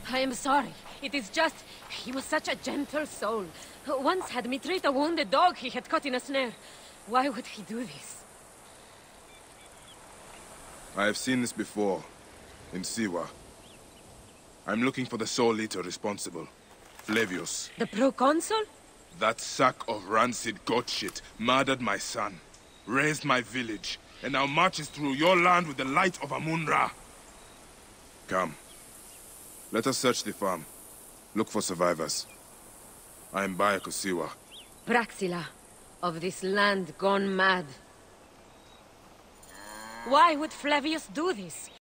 I am sorry. It is just... he was such a gentle soul. Once had me treat a wounded dog he had caught in a snare. Why would he do this? I have seen this before. In Siwa. I'm looking for the sole leader responsible. Flavius. The proconsul? That sack of rancid goat shit murdered my son, raised my village, and now marches through your land with the light of Amun-Ra. Come. Let us search the farm. Look for survivors. I am Bayek of Siwa. Praxilla, of this land gone mad. Why would Flavius do this?